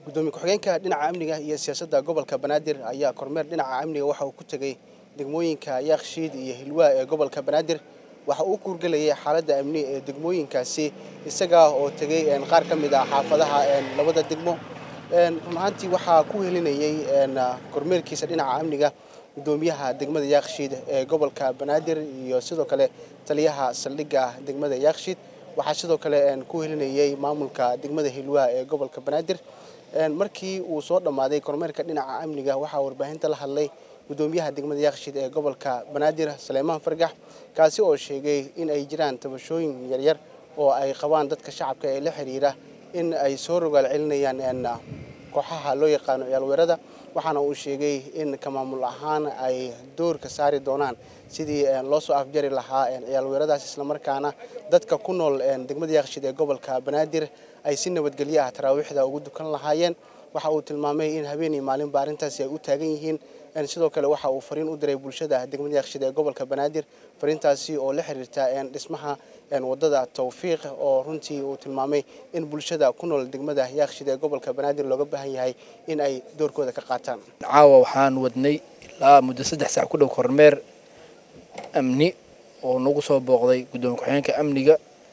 gudoomiye ku-xigeenka dhinaca amniga iyo siyaasadda gobolka Banaadir ayaa kormeer dhinaca amniga waxa uu ku tagay degmooyinka Yaaqshiid iyo Hilwaa ee gobolka Banaadir waxa uu ku urgalayay xaaladda amni ee degmooyinkaasi isaga oo tagay qaar ka mid ah xaafadaha labada degmo runtii waxa ku helinayay kormeerkiisa dhinaca amniga gudoomiyaha degmada Yaaqshiid ee gobolka Banaadir iyo sidoo kale taliyaha saldhigga degmada Yaaqshiid waxa sidoo kale ku helinayay maamulka degmada Hilwaa ee gobolka Banaadir markii uu soo dhamaaday kormeerka dhinaca amniga waxa warbaahinta la hadlay gudoomiyaha degmada Yaaqshiid ee gobolka Banaadir Saleymaan Fargax kaasi oo sheegay in ay jiraan tabashooyin yaryar oo ay qabaan dadka shacabka ee la xiriira in ay soo rogaal celinayaan kooxaha loo yaqaan ciyaal weerada waxaana uu sheegay in ka maamul ahaan ay door ka saari doonaan sidii loo soo afjari lahaa ciyaal weeradaas isla markaana dadka ku nool degmada Yaaqshiid ee gobolka Banaadir ay si nabadgelyo ah taraawixda ugu dukan lahaayeen waxa uu tilmaamay in habeenii maalin baarintaasi ay u taagan yihiin sidoo kale waxa uu fariin u diray bulshada degmada Yaaqshiid ee gobolka Banaadir fariintaasi oo la xiriirta dhismaha wadada Tawfiiq oo runtii uu tilmaamay in bulshada ku nool degmada Yaaqshiid ee gobolka Banaadir looga baahan yahay in ay doorkooda ka qaataan caawa waxaan wadnay ilaa muddo 3 saac ku dhow kormeer amni oo nagu soo booqday gudoomiye ku-xigeenka amniga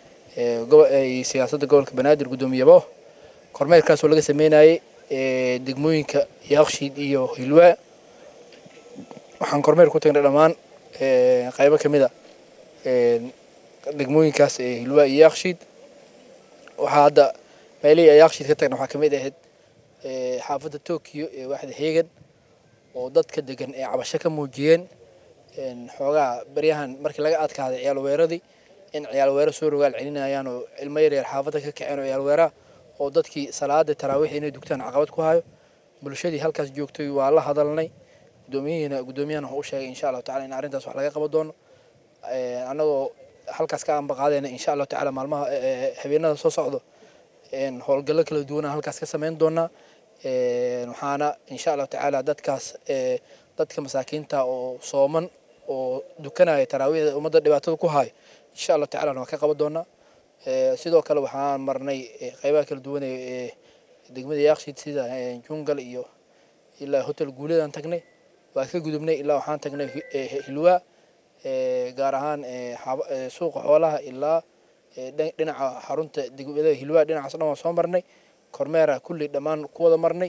ee siyaasadda gobolka Banaadir gudoomiyabo kormeerkaas oo laga sameeyay degmooyinka Yaaqshiid iyo Hilwaa waxaan kormeer ku tagnay dhamaan qaybo kamid ah degmooyinkaas Hilwaa iyo Yaaqshiid waxa hadda meelihii Yaaqshiid ka tagnay waxa kamid ahayd xaafadda Tokyo ee waaxda Heegan oo dadka degan ee cabasho ka muujiyeen xoogaa baryahan markii laga adkaaday ciyaal weeradii in ciyaal weero soo rogaal celinayaan oo ilmo yar xaafadda ka kaceen oo ciyaal weera oo dadkii salaada taraawiix inay dugtaan caqabad ku hayo bulshadii halkaas joogtay waa la hadalnay gudoomiyahana wuxuu sheegay insha Allah taala in arintaas wax laga qabo doono anagoo halkaas ka aan baqaadayna insha Allah taala maalmaha habeenada soo socdo howlgallo kala duwan halkaas ka sameyn doona waxaana insha Allah taala dadka masaakiinta oo sooman oo dukanaya taraawiixda umada dhibaatada ku hayo insha Allah taala waan ka qabo doona sidoo kale waxaan marnay qaybaha kala duwan ee degmada Yaaqshiid sida jungal iyo ilaa hotel guuleedaan tagnay waa ka gudubnay ilaa waxaan tagnay Hilwaa gaar ahaan suuqa xoolaha ilaa dhinaca xarunta degmada Hilwaa dhinacaas dhan waan soo marnay kormeera kulli dhamaan ku wada marnay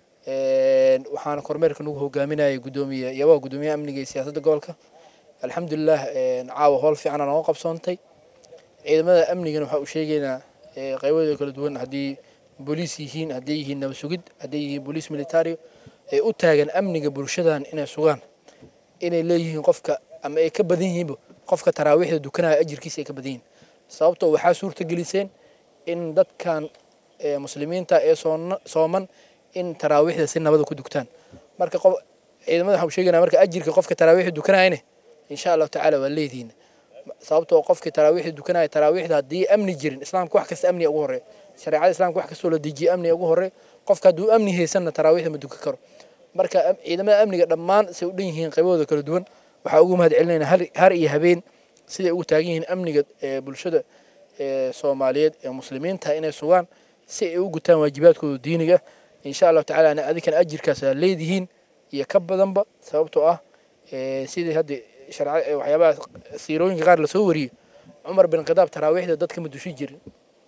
waxaan kormeerka nagu hogaaminayay gudoomiyaha amniga iyo siyaasadda gobolka alxamdulillah caawa howl fiican aan oo qabsoontay ciidamada amniga waxa uu sheegaynaa qaybada kala duwan hadii booliis yihiin hadii yihiin nabad sugid hadii yihiin booliis military ay u taagan amniga bulshadan inay sugaan inay leeyihiin qofka ama ay ka badan yihiin qofka taraawiixda dukanaya ajirkiisa ay ka badan yihiin sababtoo waxa suurta geliseen in dadkan muslimiinta ee sooman in taraawiixda si nabad ku dugtaan marka ciidamada waxa uu sheegaynaa marka ajirka qofka taraawiixda dukanayna insha Allah taala waa leediin sababtoo qofka taraawiixda dukanaya taraawiixda hadii amni jirin islaamku wax kasta amni ugu horeeyo shariicada islaamku wax kasta oo la dejiyo amni ugu horeeyo qofka haduu amni haysan taraawiixda ma dukan karo marka ciidamada amniga dhammaan si u dhan yihiin qaybooda kala duwan waxa ugu mahad celinayna har iyo habeen sida ugu taagan yihiin amniga bulshada Soomaaliyeed ee muslimiinta inay sugaan si ay u gutaan waajibaadkooda diiniga insha Allah taala ana adikan ajirkaas leedihiin iyo ka badanba sababtoo ah sidii hadda sharci waxyaabaha siirooyinka qaar la soo wariyay Umar bin Khadaab taraawiixda dadka ma dushi jirin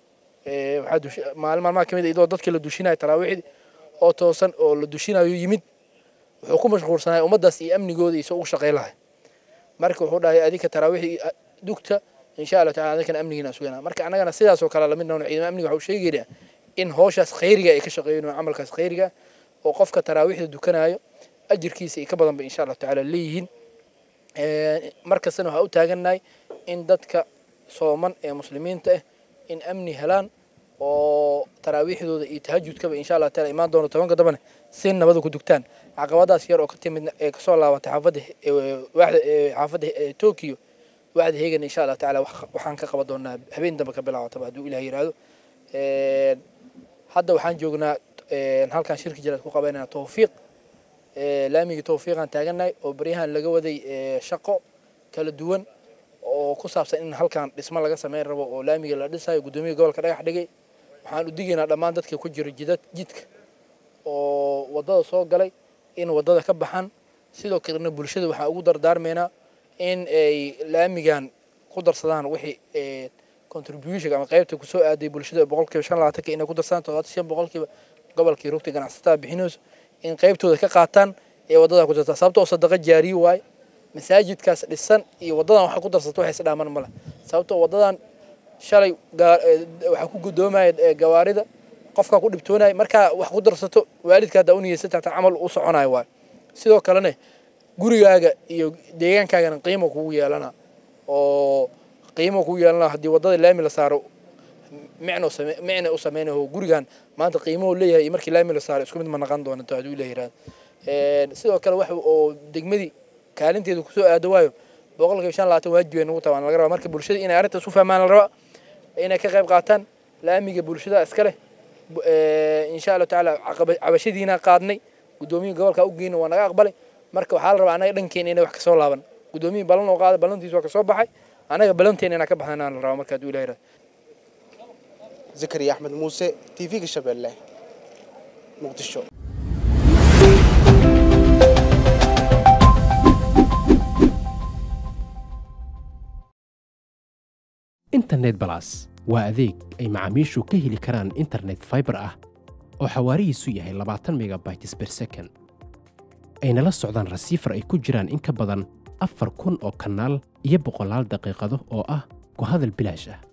waxa maalmaha kamid ah dadka la dushinayo taraawiixda oo toosan oo la dushinayo yimid wuxuu ku mashquulsanaay ummadaas iyo amnigooda iyo soo shaqeeylahay marka wuxuu dhahay adika taraawiix dugta insha Allah taala adikan amnigiina sugana marka anagana sidaas oo kala la mid noqon ciidamada amniga waxa uu sheegayaa in hawshaas khayriga ay ka shaqeeyaan amalkaas khayriga oo qofka taraawiixda dukanayo ajirkiisa ay ka badan ba insha Allah taala leeyihiin markasna waxa u taaganahay in dadka sooman ee muslimiinta in amni helaan oo taraawiixdooda iyo tahajjudkaba insha Allah taala imaan doono 10 dabana si nabad ku dugtaan caqabadaas yar oo ka timid ee ka soo laabatay xaafadda Tokyo waaxda Heegan insha Allah taala waxaan ka qaban doonaa habeen dambe ka bilaawata haduu Ilaahay yiraahdo hadda waxaan joognaa halkan shirki jiraad ku qabanayna Tawfiiq laamiga Tawfiiqan taaganahay oo bariyahan laga waday shaqo kala duwan oo ku saabsan in halkan dhismo laga sameyn rabo oo laamiga la dhisayo gudoomiyaha gobolka dhagax dhigay waxaan u digaynaa dhammaan dadka ku jira jidka oo wadada soo galay in wadada ka baxaan sidoo kalena bulshada waxa ugu dardaarmeena in ay laamigan ku darsadaan wixii contribution ama qaybta ku soo aaday bulshada 25% inay ku darsadaan 75% gobolkii rugta ganacsatada bixinayso in qaybtooda ka qaataan ee wadada ku jirta sababtoo sadaqa jaariyo waay masaajidkaas dhisan iyo wadadan waxa ku darsato waxay isdhaaman mala sababtoo wadadan shalay waxa ku gudoomay gawaarida qofka ku dhibtoonay marka wax ku darsato waalidka hada u niyeysata amal u soconaay waay sidoo kalena gurigaaga iyo deegaankaaga qiimo kugu yeelana oo qiimo kugu yeelana hadii wadada laami la saaro micno u sameeynayo gurigan maanta qiimo leeyahay markii laami la saaro isku mid ma naqan doonto haduu leeyahay sidoo kale wax oo degmadii kaalinteedu ku soo aado waayo 125 waajib ugu tabaan laga rabaa marka bulshada inay arinta soo fahmaan la rabaa inay ka qayb qaataan laamiga bulshada iska leh insha Allah taala cabashadiina qaadnay gudoomiyaha gobolka u geeyna waa naga aqbalay marka waxa la rabaa anaga dhankeena inay wax ka soo laaban gudoomiyaha balan oo qaada balantiisa waa ka soo baxay anaga balanteena inaan ka baxnaa la rabaa marka haduu leeyahay Zakariya Ahmed Muuse TV-ga Shabeelle Muqdisho internet plus waa adeeg ay macaamiishu ka heli karaan internet fiber ah oo xawaarihiisu yahay 20 megabytes per second ayna la socdaan receiver ay ku jiraan in ka badan 4,000 oo kanaal iyo 100 daqiiqado oo ah ku hadal bilaash ah